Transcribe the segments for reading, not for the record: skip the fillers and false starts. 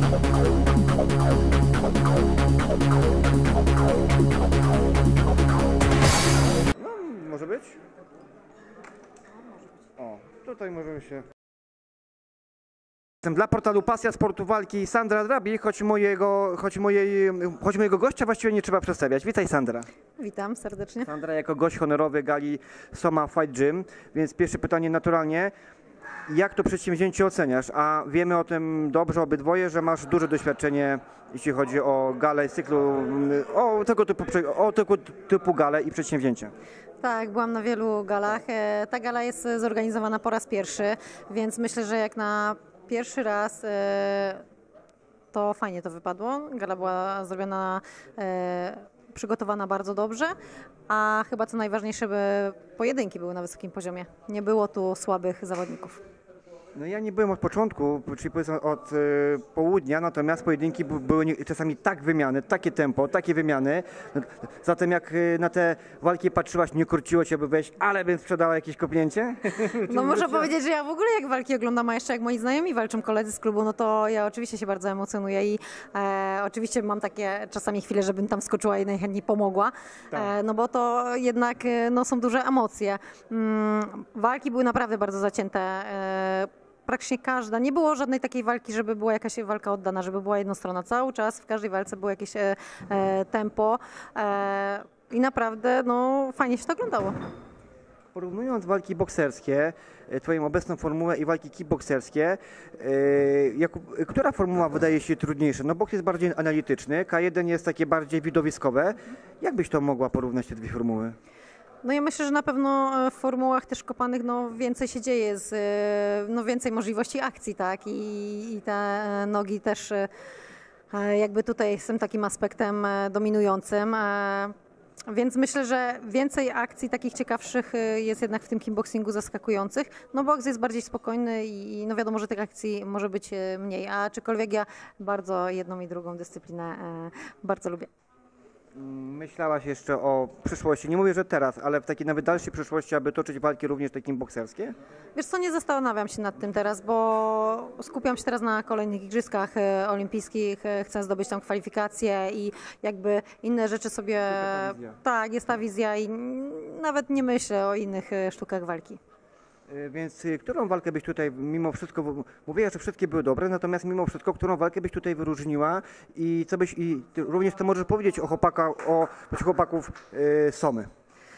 No, może być? O, tutaj możemy się... Dla portalu Pasja Sportu Walki Sandra Drabi, choć mojego gościa właściwie nie trzeba przedstawiać. Witaj, Sandra. Witam serdecznie. Sandra jako gość honorowy gali Soma Fight Gym, więc pierwsze pytanie naturalnie. Jak to przedsięwzięcie oceniasz? A wiemy o tym dobrze obydwoje, że masz duże doświadczenie, jeśli chodzi o galę z cyklu, o tego typu gale i przedsięwzięcia. Tak, byłam na wielu galach. Ta gala jest zorganizowana po raz pierwszy, więc myślę, że jak na pierwszy raz to fajnie to wypadło. Gala była zrobiona, przygotowana bardzo dobrze, a chyba co najważniejsze, by pojedynki były na wysokim poziomie. Nie było tu słabych zawodników. No ja nie byłem od początku, czyli powiedzmy od południa, natomiast pojedynki były czasami tak wymiany, takie tempo, takie wymiany. Zatem jak na te walki patrzyłaś, nie kurciło cię, by wejść, ale bym sprzedała jakieś kopnięcie? No muszę powiedzieć, że ja w ogóle jak walki oglądam, a jeszcze jak moi znajomi walczą, koledzy z klubu, no to ja oczywiście się bardzo emocjonuję i oczywiście mam takie czasami chwile, żebym tam skoczyła i najchętniej pomogła, no bo to jednak no, są duże emocje. Walki były naprawdę bardzo zacięte. Praktycznie każda. Nie było żadnej takiej walki, żeby była jakaś walka oddana, żeby była jednostronna. Cały czas w każdej walce było jakieś tempo i naprawdę no, fajnie się to oglądało. Porównując walki bokserskie, twoją obecną formułę i walki kickbokserskie, która formuła wydaje się trudniejsza? No boks jest bardziej analityczny, K1 jest takie bardziej widowiskowe. Jak byś to mogła porównać te dwie formuły? No ja myślę, że na pewno w formułach też kopanych no, więcej się dzieje, no, więcej możliwości akcji, tak? I te nogi też jakby tutaj są takim aspektem dominującym. Więc myślę, że więcej akcji takich ciekawszych jest jednak w tym kickboxingu zaskakujących. No boks jest bardziej spokojny i no wiadomo, że tych akcji może być mniej, a aczkolwiek ja bardzo jedną i drugą dyscyplinę bardzo lubię. Myślałaś jeszcze o przyszłości, nie mówię, że teraz, ale w takiej nawet dalszej przyszłości, aby toczyć walki również takie bokserskie? Wiesz co, nie zastanawiam się nad tym teraz, bo skupiam się teraz na kolejnych igrzyskach olimpijskich, chcę zdobyć tam kwalifikacje i jakby inne rzeczy sobie... Tak, jest ta wizja i nawet nie myślę o innych sztukach walki. Więc którą walkę byś tutaj mimo wszystko, mówię, że wszystkie były dobre, natomiast mimo wszystko, którą walkę byś tutaj wyróżniła i co byś, i również co możesz powiedzieć o chłopaków Somy?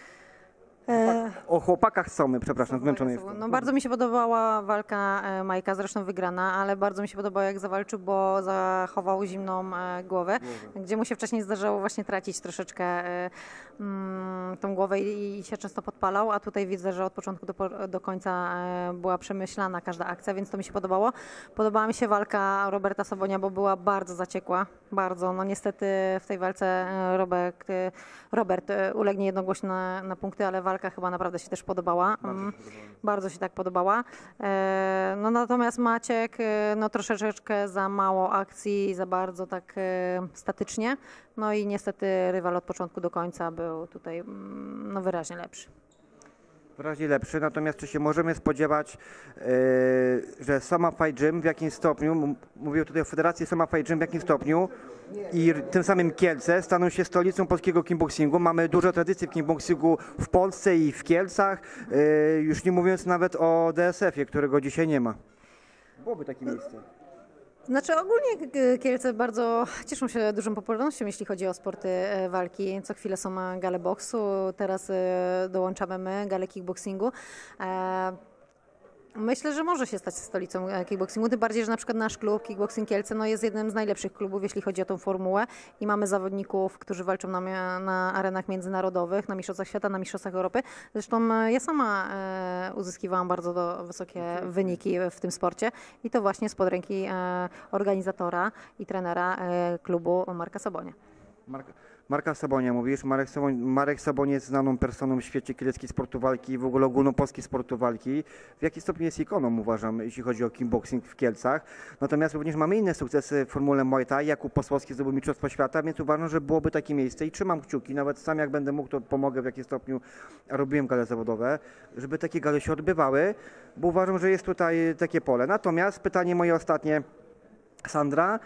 O chłopakach Somy, przepraszam, zmęczony jestem. No, bardzo mi się podobała walka Majka, zresztą wygrana, ale bardzo mi się podobało jak zawalczył, bo zachował zimną głowę, gdzie mu się wcześniej zdarzało właśnie tracić troszeczkę tą głowę i się często podpalał, a tutaj widzę, że od początku do końca była przemyślana każda akcja, więc to mi się podobało. Podobała mi się walka Roberta Sobonia, bo była bardzo zaciekła, bardzo. No niestety w tej walce Robert ulegnie jednogłośnie na punkty, ale walka chyba naprawdę się też podobała. Bardzo się tak podobała. No natomiast Maciek, no troszeczkę za mało akcji, za bardzo tak statycznie. No i niestety rywal od początku do końca był tutaj no, wyraźnie lepszy. Wyraźnie lepszy, natomiast czy się możemy spodziewać, że Soma Fight Gym w jakim stopniu, mówię tutaj o Federacji Soma Fight Gym, w jakim stopniu i tym samym Kielce staną się stolicą polskiego kickboxingu. Mamy dużo tradycji w kickboxingu w Polsce i w Kielcach, już nie mówiąc nawet o DSF-ie, którego dzisiaj nie ma. Byłoby takie miejsce. Znaczy ogólnie Kielce bardzo cieszą się dużą popularnością, jeśli chodzi o sporty walki. Co chwilę są gale boksu, teraz dołączamy my, gale kickboxingu. Myślę, że może się stać stolicą kickboxingu, tym bardziej, że na przykład nasz klub Kickboxing Kielce no, jest jednym z najlepszych klubów, jeśli chodzi o tą formułę i mamy zawodników, którzy walczą na arenach międzynarodowych, na mistrzostwach świata, na mistrzostwach Europy. Zresztą ja sama uzyskiwałam bardzo wysokie wyniki w tym sporcie i to właśnie spod ręki organizatora i trenera klubu Marka Sobonia. Marka Sobonia, mówisz, Marek Soboń jest znaną personą w świecie kieleckiej sportu walki i w ogóle ogólnopolskiej sportu walki. W jaki stopniu jest ikoną, uważam, jeśli chodzi o kickboxing w Kielcach. Natomiast również mamy inne sukcesy w formule Muay Thai. Jakub Posłowski zdobył mistrzostwo świata, więc uważam, że byłoby takie miejsce i trzymam kciuki, nawet sam jak będę mógł, to pomogę w jakim stopniu, robiłem gale zawodowe, żeby takie gale się odbywały, bo uważam, że jest tutaj takie pole. Natomiast pytanie moje ostatnie. Sandra.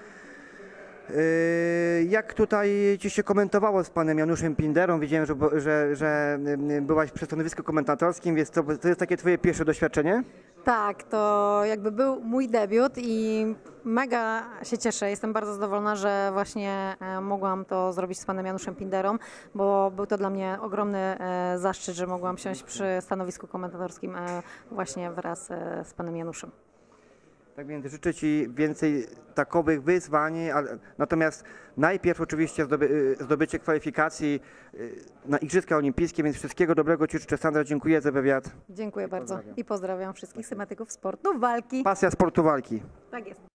Jak tutaj ci się komentowało z panem Januszem Pinderą? Widziałem, że byłaś przy stanowisku komentatorskim, więc to jest takie twoje pierwsze doświadczenie? Tak, to jakby był mój debiut i mega się cieszę. Jestem bardzo zadowolona, że właśnie mogłam to zrobić z panem Januszem Pinderą, bo był to dla mnie ogromny zaszczyt, że mogłam siąść przy stanowisku komentatorskim właśnie wraz z panem Januszem. Tak więc życzę ci więcej takowych wyzwań, natomiast najpierw oczywiście zdobycie kwalifikacji na Igrzyska Olimpijskie, więc wszystkiego dobrego ci życzę. Sandra, dziękuję za wywiad. Dziękuję bardzo i pozdrawiam wszystkich sympatyków sportu walki. Pasja sportu walki. Tak jest.